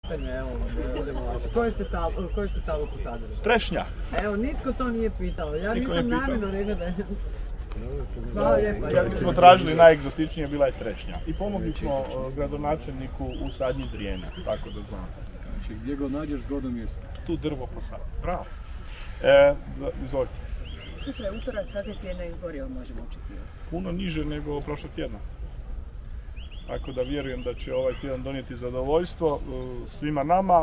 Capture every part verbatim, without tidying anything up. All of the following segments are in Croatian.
Evo, budemo vaši. Koje ste stablo, koje ste stablo posadili? Trešnja. Evo, nitko to nije pitao. Ja Niko nisam nije namjerno rekla da je... Hvala lijepa. Kad smo tražili najegzotičnije, bila je trešnja. I pomogli smo gradonačelniku u sadnji drijene, tako da znate. Znači, gdje god nađeš, zgodno mjesto. Tu drvo posadi. Bravo. E, izvolite. Sutra je utorak, kakve cijene goriva možemo očekivati? Puno niže nego prošlog tjedna. Tako da vjerujem da će ovaj tjedan donijeti zadovoljstvo svima nama,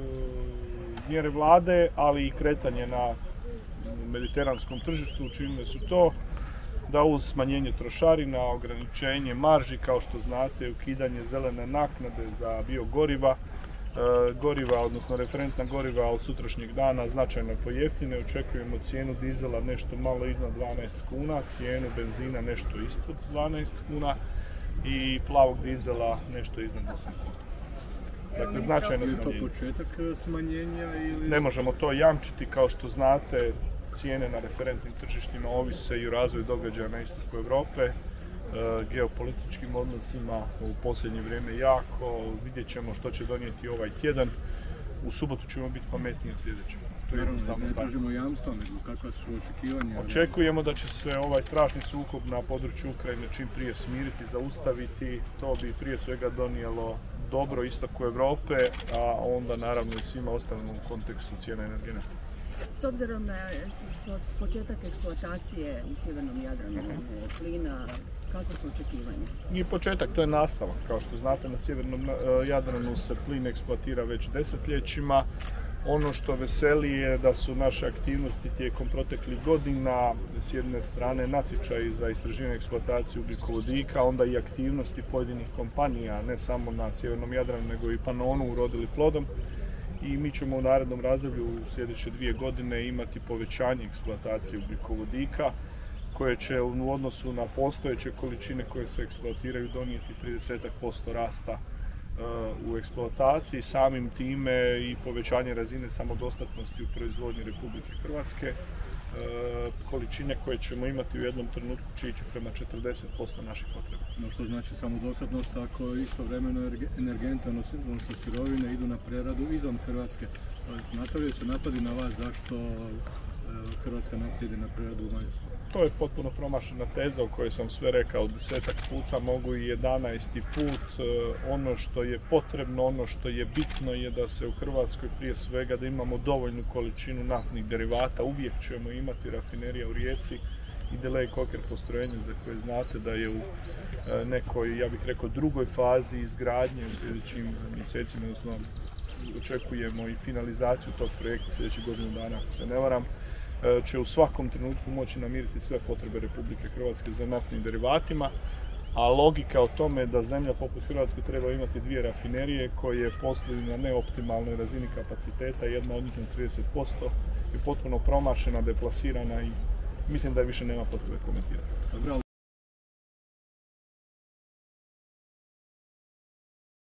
mjere vlade, ali i kretanje na mediteranskom tržištu učinile su to da uz smanjenje trošarina, ograničenje marži, kao što znate, ukidanje zelene naknade za biogoriva, goriva, odnosno referentna goriva od sutrašnjeg dana značajno pojeftine. Očekujemo cijenu dizela nešto malo iznad dvanaest kuna, cijenu benzina nešto ispod dvanaest kuna i plavog dizela nešto iznad osam kuna. Dakle, značajno smanjenje. Je to početak smanjenja ili... Ne možemo to jamčiti, kao što znate, cijene na referentnim tržištima ovise i o razvoju događaja na istoku Europe, geopolitičkim odnosima u posljednje vrijeme jako. Vidjet ćemo što će donijeti ovaj tjedan. U subotu ćemo biti pametniji od sljedećeg. Naravno, ne tražimo jamstva, nego kakva su očekivanja? Očekujemo da će se ovaj strašni sukob na području Ukrajine čim prije smiriti, zaustaviti. To bi prije svega donijelo dobro istoku Europe, a onda naravno i svima ostalim u kontekstu cijene energenata. S obzirom na početak eksploatacije u sjevernom Jadranu plina, kako su očekivanja? Nije početak, to je nastavak. Kao što znate, na sjevernom Jadranu se plin eksploatira već desetljećima. Ono što veseli je da su naše aktivnosti tijekom proteklih godina s jedne strane natječaji za istraživanje i eksploataciju ugljikovodika, onda i aktivnosti pojedinih kompanija, ne samo na sjevernom Jadranu nego i Panonu, urodili plodom. I mi ćemo u narednom razdoblju u sljedeće dvije godine imati povećanje eksploatacije ugljikovodika koje će u odnosu na postojeće količine koje se eksploatiraju donijeti trideset posto rasta u eksploataciji, samim time i povećanje razine samodostatnosti u proizvodnji Republike Hrvatske. Količine koje ćemo imati u jednom trenutku će ići prema četrdeset posto naših potreba. No što znači samodostatnost ako istovremeno energente, odnosno sirovine, idu na preradu izvan Hrvatske? Nastavljaju se napadi na vas zašto Hrvatska nafta ide na preradu u Mađarsku? To je potpuno promašena teza o kojoj sam sve rekao desetak puta, mogu i jedanaesti put. Ono što je potrebno, ono što je bitno je da se u Hrvatskoj prije svega da imamo dovoljnu količinu naftnih derivata. Uvijek ćemo imati rafinerija u Rijeci i Delay Coker postrojenje za koje znate da je u nekoj, ja bih rekao, drugoj fazi izgradnje u sljedećim mjesecima, odnosno očekujemo i finalizaciju tog projekta sljedećih godinu dana, ako se ne varam, će u svakom trenutku moći namiriti sve potrebe Republike Hrvatske za naftnim derivatima, a logika o tome da zemlja poput Hrvatske treba imati dvije rafinerije koje posluju na neoptimalnoj razini kapaciteta, jedna od njih na trideset posto, je potpuno promašena, deplasirana i mislim da je više nema potrebe komentirati.